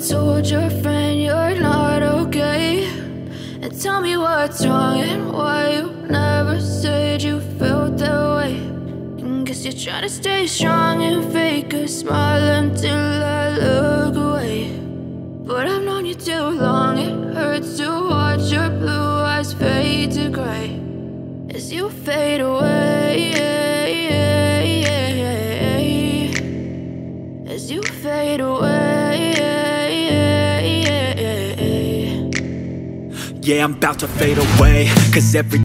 told your friend you're not okay? And tell me what's wrong and why you never said you felt that way. And guess you're trying to stay strong and fake a smile until I look away. But I've known you too long, it hurts to watch your blue eyes fade to gray as you fade away, as you fade away. Yeah, I'm about to fade away, 'cause every